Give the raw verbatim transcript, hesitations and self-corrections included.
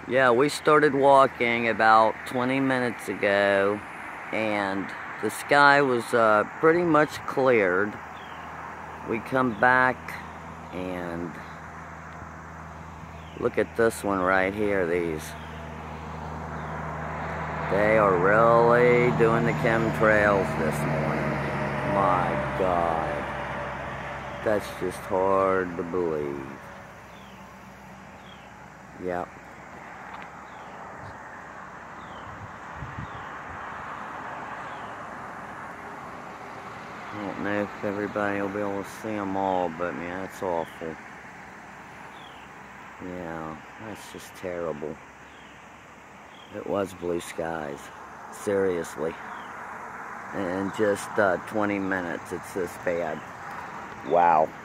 Yeah, we started walking about twenty minutes ago, and the sky was uh, pretty much cleared. We come back and look at this one right here, these. They are really doing the chemtrails this morning. My God. That's just hard to believe. Yep. I don't know if everybody will be able to see them all, but man, that's awful. Yeah, that's just terrible. It was blue skies. Seriously. In just uh, twenty minutes, it's this bad. Wow.